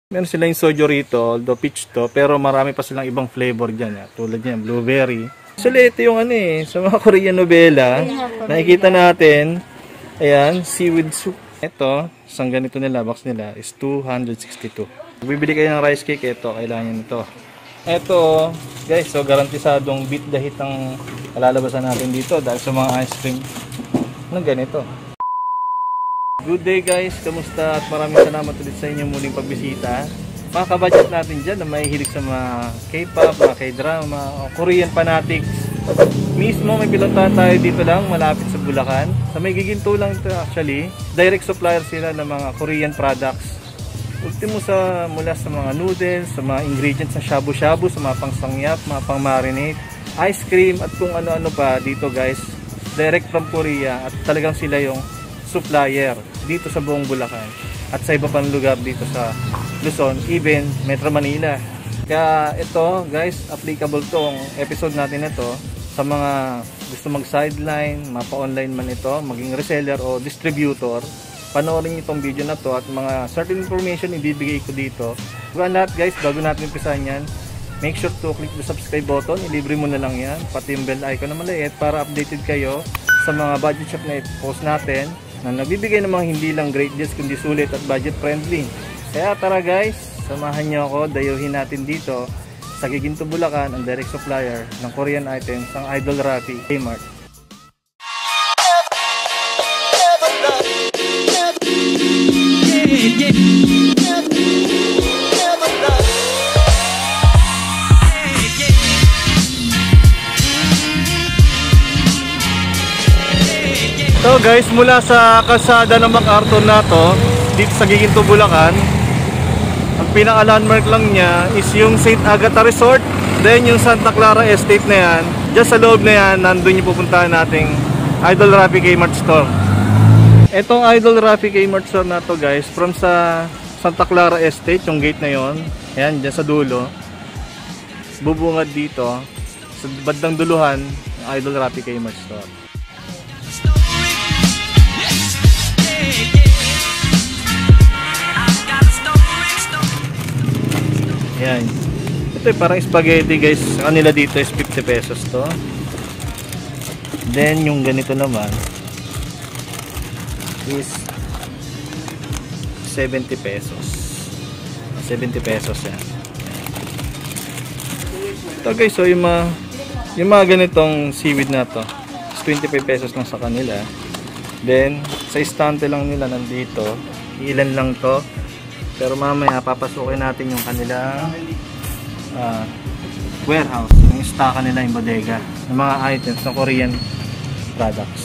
Meron sila yung soju rito, although peach to, pero marami pa silang ibang flavor dyan. Tulad yan, blueberry. Actually, ito yung sa mga Korean novela, nakikita natin, ayan, seaweed soup. Ito, isang ganito nila, box nila, is 262. Bibili kayo ng rice cake, ito, kailangan nyo ito. Ito, guys, so garantisadong beat the hit ang kalalabasan natin dito dahil sa mga ice cream ng ganito. Good day guys, kamusta at maraming salamat ulit sa inyong muling pagbisita. Mga kabudget natin dyan na may hilig sa mga K-pop, mga K-drama, Korean fanatics. Mismo may pinuntahan tayo dito lang malapit sa Bulacan. Sa may giginto lang ito actually. Direct supplier sila ng mga Korean products. Ultimo mula sa mga noodles, sa mga ingredients sa shabu-shabu, sa mga pangsangyap, mga pang-marinate, ice cream at kung ano-ano pa dito guys. Direct from Korea at talagang sila yung supplier dito sa buong Bulacan at sa iba pang lugar dito sa Luzon, even Metro Manila. Kaya ito guys, applicable tong episode natin ito sa mga gusto mag-sideline, mapa-online man ito, maging reseller o distributor. Panoorin niyo itong video na to at mga certain information ibibigay ko dito. Bukan lahat guys, bago natin umpisahan yan, make sure to click the subscribe button, ilibre mo na lang yan, pati yung bell icon na maliit para updated kayo sa mga budget shop na i-post natin na nagbibigay ng mga hindi lang great deals kundi sulit at budget friendly. Kaya tara guys, samahan nyo ako, dayuhin natin dito sa Giginto, Bulacan, ang direct supplier ng Korean items, ang Idol Rappi Kmart. So guys, mula sa kalsada ng MacArthur na to, dito sa Giginto, Bulacan, ang pinaka-landmark lang niya is yung St. Agatha Resort, then yung Santa Clara Estate na yan. Just sa loob na yan, nandun yung pupuntahan nating Idol Rappi Kmart Store. Etong Idol Rappi Kmart Store na to guys, from sa Santa Clara Estate, yung gate na yon, yan, dyan sa dulo, bubungad dito, sa bandang duluhan, yung Idol Rappi Kmart Store. Yan. Ito parang spaghetti guys. Sa kanila dito is 50 pesos to. Then yung ganito naman is 70 pesos. 70 pesos yan. Ito guys, so yung mga ganitong seaweed na to is 25 pesos lang sa kanila. Then sa istante lang nila nandito, ilan lang to. Pero mamaya papasukin natin yung kanilang warehouse, yung stock nila, yung bodega ng mga items ng Korean products.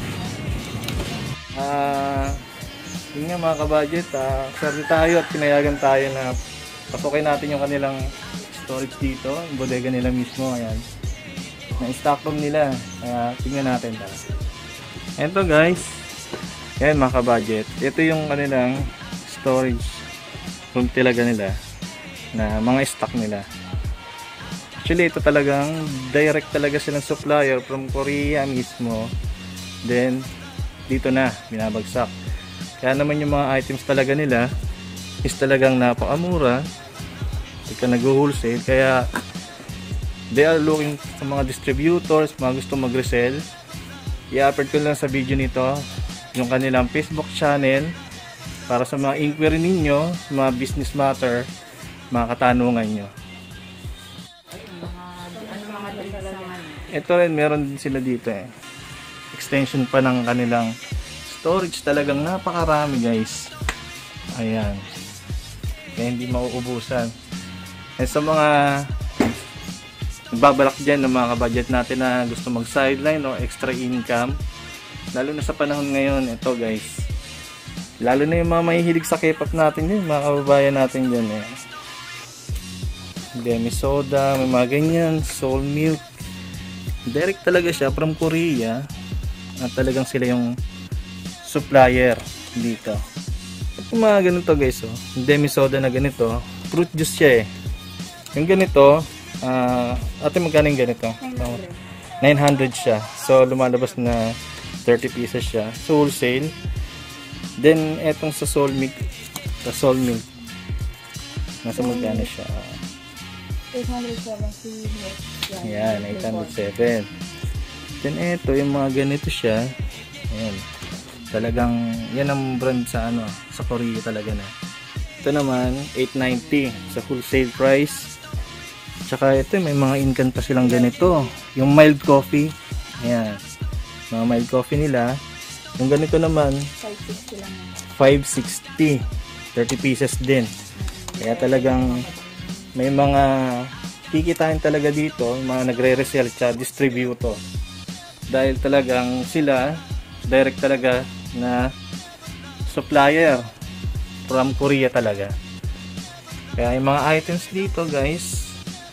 Yun nga mga kabudget, swerte tayo at pinayagan tayo na pasukin natin yung kanilang storage dito, yung bodega nila mismo. Ayan, na stock room nila. Kaya tingnan natin ta. Ito guys, yan mga kabudget, ito yung kanilang storage room talaga nila na mga stock nila. Actually ito talagang direct talaga silang supplier from Korea mismo, then dito na binabagsak. Kaya naman yung mga items talaga nila is talagang napakamura pagka nag-wholesale. Kaya they are looking sa mga distributors, mga gusto mag-resell. I-upload ko lang sa video nito yung kanilang Facebook channel para sa mga inquiry ninyo, mga business matter, mga katanungan nyo. Ito rin, meron din sila dito extension pa ng kanilang storage. Talagang napakarami guys. Ayan. Kaya hindi mauubusan. Sa mga nagbabalak dyan ng mga kabudget natin na gusto mag-sideline o extra income, lalo na sa panahon ngayon, ito guys. Lalo na yung mga mahihilig sa K-pop natin yun, mga kababayan natin dyan Demi soda, may mga ganyan, soul milk. Direct talaga siya from Korea. At talagang sila yung supplier dito. Ito mga ganito guys, Demi soda na ganito, fruit juice siya Yung ganito, ate magkano yung ganito? 900 siya. So lumalabas na 30 pieces siya. So wholesale. Then etong sa soul milk Nasa magkano siya? 807. Ayan, 807. Then ito, yung mga ganito siya. Ayan. Talagang, yan ang brand sa ano, sa Korea talaga na. Ito naman, 890 sa wholesale price. Tsaka ito, may mga inkan pa silang ganito. Yung mild coffee. Ayan. Mga mild coffee nila. Yung ganito naman, 560 lang. 560. 30 pieces din. Kaya talagang may mga kikitain talaga dito, yung mga nagre-resell at distributor. Dahil talagang sila, direct talaga na supplier from Korea talaga. Kaya yung mga items dito guys,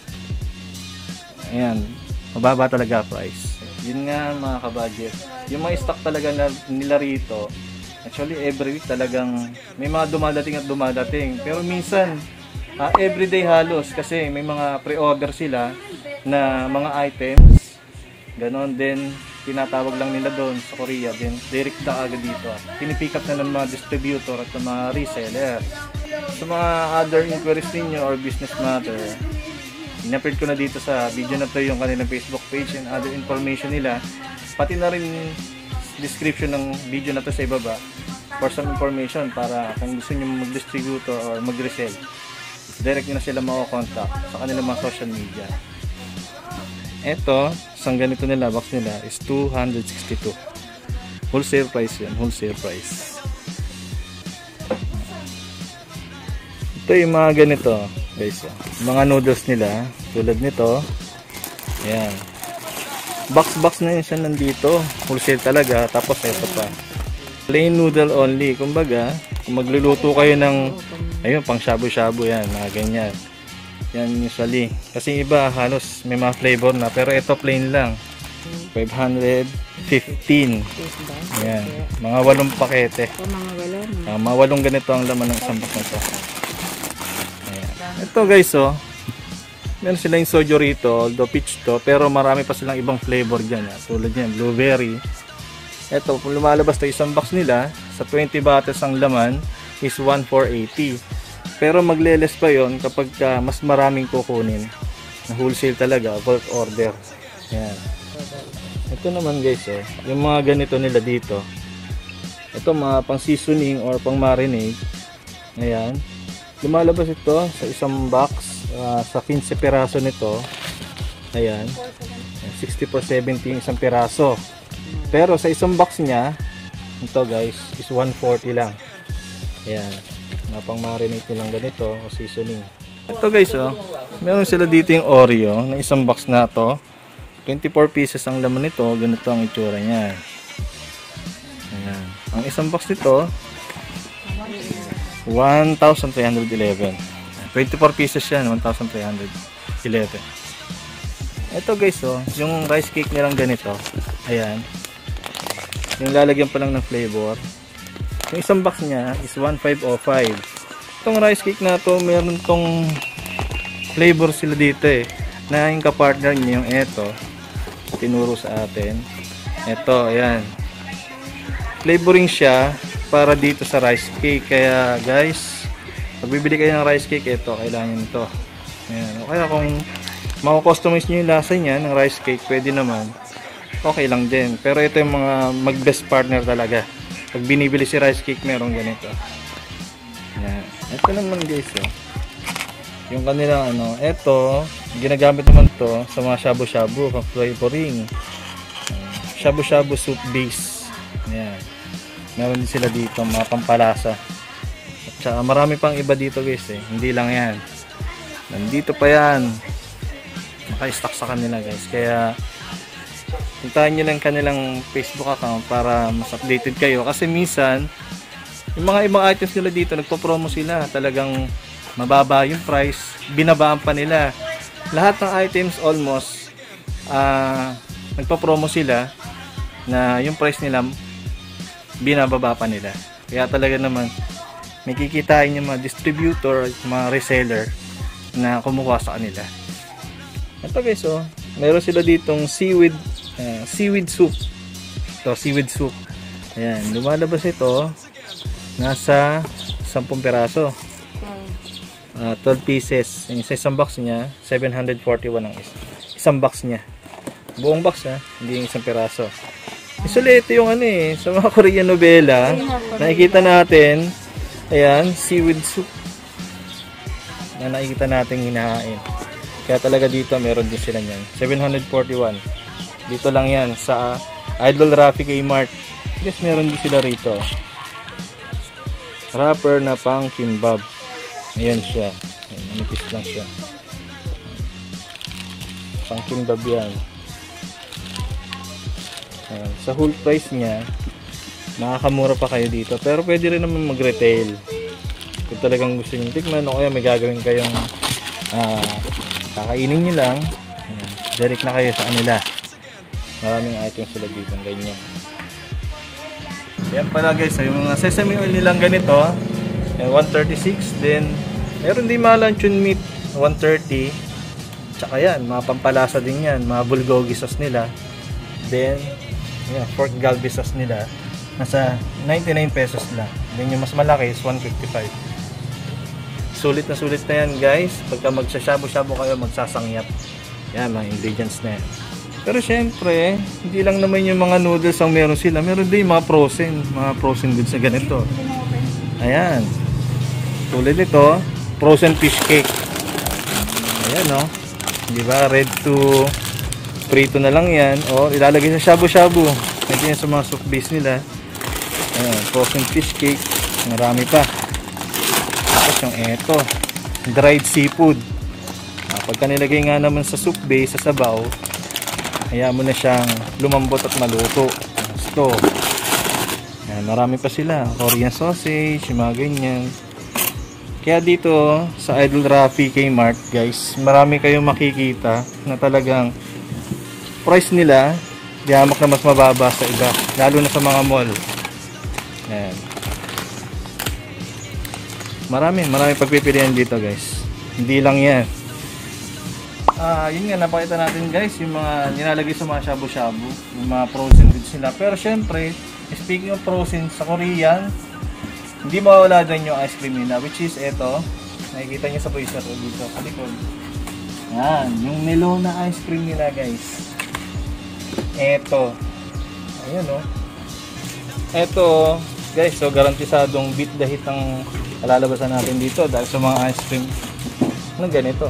ayan, mababa talaga price. Yun nga mga kabudget. Yung mga stock talaga na nila rito, actually every week talagang may mga dumadating at dumadating. Pero minsan, everyday halos kasi may mga pre-order sila na mga items. Ganon din, tinatawag lang nila doon sa Korea din. Direct na agad dito. Pinipick up na ng mga distributor at ng mga reseller. Sa mga other inquiries ninyo or business matter, in-upload ko na dito sa video na to yung kanilang Facebook page and other information nila. Pati na rin description ng video na to sa ibaba for some information para kung gusto nyo mag-distributor or mag-resell, direct nyo na sila makakontakt sa kanilang mga social media. Ito, isang ganito nila, box nila is 262. Wholesale price yan, wholesale price. Ito yung mga ganito guys, mga noodles nila tulad nito. Ayan, box na yun siya nandito, wholesale talaga. Tapos ito pa, plain noodle only. Kumbaga, kung magluluto kayo ng ayun, pang shabu-shabu yan, mga ganyan. Yan usually. Kasi iba halos may mga flavor na, pero ito plain lang. 515. Ayan, mga 8 pakete. Mga 8 ganito ang laman ng isang box na ito. Ayan. Ito guys, oh, meron sila yung soju rito, although peach to, pero marami pa silang ibang flavor dyan. Tulad yan, blueberry. Ito, kung lumalabas to isang box nila, sa 20 bottles ang laman is 1,480. Pero magleles pa yon kapag mas maraming kukunin. Na wholesale talaga, bulk order. Ayan. Ito naman guys, oh, yung mga ganito nila dito. Ito mga pang seasoning or pang marinade. Ayan. Lumalabas ito sa isang box, sa 15 piraso nito. Ayan. 60 for 70 isang piraso. Pero sa isang box niya, ito guys, is 140 lang. Ayan. Mga pang marinate nilang ganito o seasoning. Ito guys, oh, meron sila dito yung Oreo na isang box na to. 24 pieces ang laman nito. Ganito ang itsura niya. Ayan. Ang isang box nito 1,311. 24 pieces yan, 1,311. Ito guys, oh, yung rice cake nilang ganito. Ayan. Yung lalagyan pa lang ng flavor. Yung isang box niya is 1,505. Itong rice cake na to, meron tong flavor sila dito eh. Na yung kapartner niya yung eto. Tinuro sa atin. Eto, ayan. Flavoring siya para dito sa rice cake. Kaya guys, pag bibili kayo ng rice cake, ito, kailangan nyo ito. Ayan. Kaya kung mako-customize nyo yung lasa niya ng rice cake, pwede naman. Okay lang din. Pero ito yung mga mag-best partner talaga. Pag binibili si rice cake, meron ganito. Yan. Ito naman guys, oh, yung kanilang ano, ito ginagamit naman to sa mga shabu-shabu pang flavoring. Shabu-shabu soup base. Yan. Meron din sila dito mga pampalasa. At saka marami pang iba dito guys eh. Hindi lang yan. Nandito pa yan. Naka-stock sa kanila guys. Kaya puntahan nyo lang kanilang Facebook account para mas updated kayo. Kasi minsan, yung mga ibang items nila dito, nagpo-promo sila. Talagang mababa yung price. Binabaan pa nila. Lahat ng items almost, nagpo-promo sila na yung price nila, binababa pa nila. Kaya talaga naman, may kikitain yung mga distributor, mga reseller na kumukuha sa kanila. Ito guys, oh, meron sila ditong seaweed soup. Ito, seaweed soup. Ayan, lumalabas ito. Nasa 10 piraso. 12 pieces. Yung sa isang box niya, 741 ang isang box niya. Buong box ha, hindi yung isang piraso. Usually ito yung ano eh, sa mga Korean novela, nakikita natin, ayan, seaweed soup. Na nakikita natin hinahain. Kaya talaga dito meron din sila niyan. 741. Dito lang yan sa Idol Rafi Kmart. Yes, meron din sila rito. Wrapper na pang kimbab. Ayan siya. Ayan, manipis lang siya. Pang kimbab yan. Ayan. Sa whole price niya, makakamura pa kayo dito. Pero pwede rin naman mag-retail. Kung talagang gusto nyo tikman o kaya may gagawin kayong kakainin nyo lang, ayan, direct na kayo sa kanila. Maraming items sila dito. Ganyan. Yan pala guys, yung mga sesame oil nilang ganito, 136. Then, meron din mga luncheon meat, 130. Tsaka yan, mga pampalasa din yan, mga bulgogi sauce nila. Then, yan, pork galbi sauce nila, nasa 99 pesos lang. Then, yung mas malaki is 155. Sulit na yan guys, pagka magsashabu-shabu kayo, magsasangyap. Yan, mga ingredients na yan. Pero syempre, hindi lang naman yung mga noodles ang meron sila. Meron din mga frozen goods na ganito. Ayan. Tulad nito, frozen fish cake. Ayan no. Di ba? Ready to prito na lang yan. O ilalagay sa shabu-shabu. Ito yan sa mga soup base nila. Ayan, frozen fish cake. Marami pa. Tapos yung eto, dried seafood. Pagka nilagay nga naman sa soup base, sa sabaw, hayaan mo na siyang lumambot at maluto. Gusto. Ayan, marami pa sila. Korean sausage, mga ganyan. Kaya dito sa Idol Rafi Kmart guys, marami kayong makikita na talagang price nila dihamak na mas mababa sa iba. Lalo na sa mga mall. Ayan. Marami pagpipilian dito guys. Hindi lang yan. Yun nga, napakita natin guys yung mga nilalagay sa mga shabu-shabu, yung mga frozen goods nila. Pero syempre, speaking of frozen sa Korean, hindi mawawala din yung ice cream nila, which is ito. Nakikita nyo sa poster ko dito, kalikod. Yan, yung Melona ice cream nila guys. Ito. Ayan o. Ito guys, so garantisadong beat the hit ang kalalabasan natin dito dahil sa mga ice cream. Anong ganito?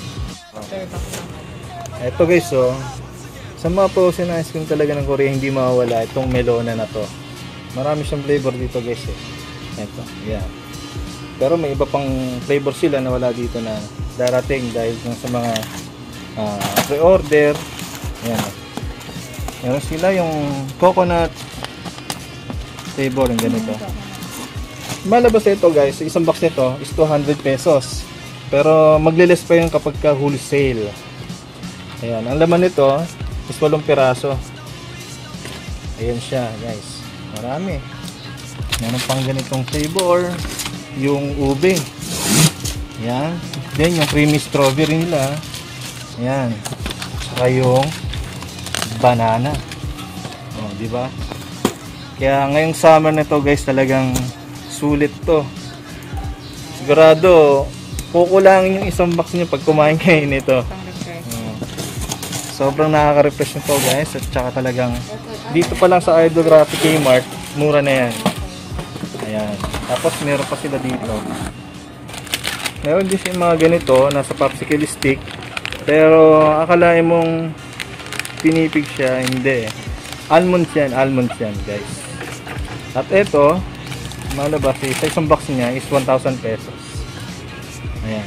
Ito guys, so sa mga frozen ice cream talaga ng Korea, hindi mawawala itong Melona na to. Marami siyang flavor dito guys eh. Ito, yan. Pero may iba pang flavor sila na wala dito na darating dahil sa mga pre-order. Yan. Meron sila yung coconut flavor yung ganito. Malabas ito guys, isang box nito is 200 pesos. Pero maglilis pa yun kapag ka wholesale. Ayan, ang laman nito is 8 piraso. Ayan siya guys. Marami. Meron pang ganitong flavor. Yung ube. Ayan. Then yung creamy strawberry nila. Ayan. Saka yung banana. O, diba? Kaya ngayong summer na to guys, talagang sulit to. Sigurado kukulangin yung isang box nyo pag kumain kayo nito. Sobrang nakaka-refresh nito guys. At saka talagang dito pa lang sa Idol Rafi Kmart, mura na yan. Ayan. Tapos meron pa sila dito. Meron din yung mga ganito, nasa popsicle stick. Pero akalain mong pinipig siya, hindi. Almonds yan guys. At ito, malabas sa isang box niya is 1,000 pesos. Ayan.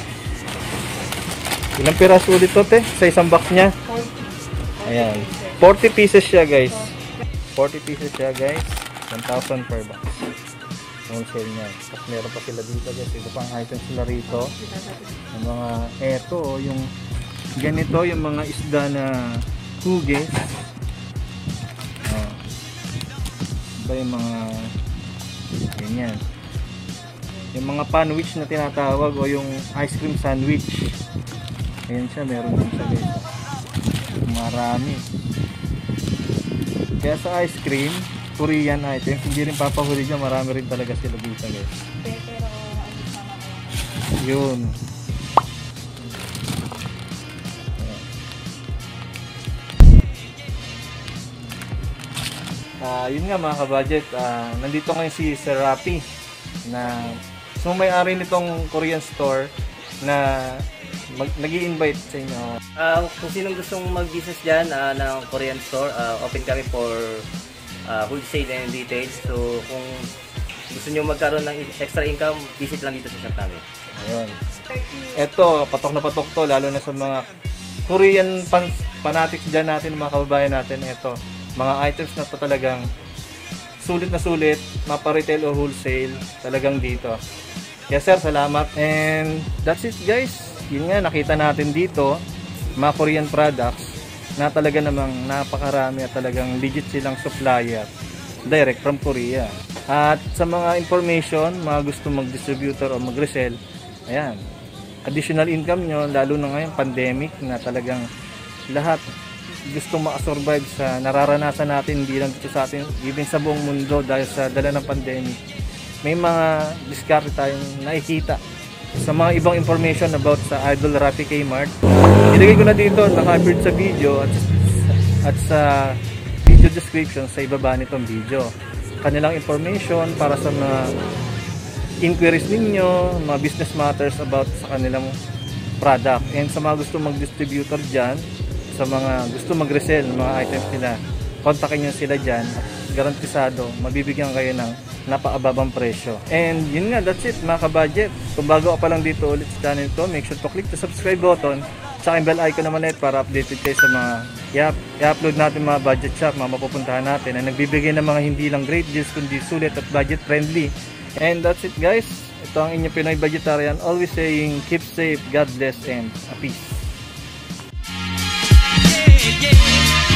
Ilang piraso ulit to te? Sa isang box niya? Ayan. 40 pieces siya guys. 40 pieces siya guys. 1,000 per box. Wholesale niya. Tapos meron pa sila dito guys. Ito pang items sila rito. Yung mga eto, yung ganito, yung mga isda na hugis. Iba yung mga ganyan. Yung mga panwich na tinatawag o yung ice cream sandwich. Ayan siya, meron din siya guys. Marami. Kaya sa ice cream, Korean items, hindi rin papahuli dyan. Marami rin talaga sila dito guys. Yun. Yun nga mga kabudget, nandito ngayon si Sir Rapi na may-ari nitong Korean store na nag-i-invite sa inyo. Kung sinong gustong mag-business dyan ng Korean store, open kami for wholesale and retail. So kung gusto nyo magkaroon ng extra income, visit lang dito sa shop namin. Ayun. Ito, patok na patok to, lalo na sa mga Korean fanatics dyan natin, mga kababayan natin. Ito, mga items na to talagang sulit na sulit, mapa-retail o wholesale, talagang dito. Yes sir, salamat. And that's it guys. Yun nga, nakita natin dito, mga Korean products na talaga namang napakarami at talagang legit silang supplier direct from Korea. At sa mga information, mga gusto mag-distributor o mag-resell, ayan, additional income nyo, lalo na ngayon pandemic na talagang lahat gusto makasurvive sa nararanasan natin, hindi lang dito sa atin, even sa buong mundo dahil sa dala ng pandemic. May mga diskarte tayong nakikita sa mga ibang information about sa Idol Rapi Kmart. Ilagay ko na dito, naka-appear sa video at sa video description sa ibaba nitong video. Kanilang information para sa mga inquiries ninyo, mga business matters about sa kanilang product. And sa mga gusto mag-distributor dyan, sa mga gusto mag-resell ng mga items nila, kontakin nyo sila dyan at garantisado, mabibigyan kayo ng napakababang presyo. And yun nga, that's it mga kabudget. Kung bago ka pa lang dito ulit sa channel ko, make sure to click the subscribe button sa bell icon naman para updated kayo sa mga i-upload natin mga budget shop, mga mapupuntahan natin na nagbibigay ng mga hindi lang great deals kundi sulit at budget friendly. And that's it guys. Ito ang inyong Pinoy Budgetarian, always saying keep safe, God bless, and a peace. Yeah.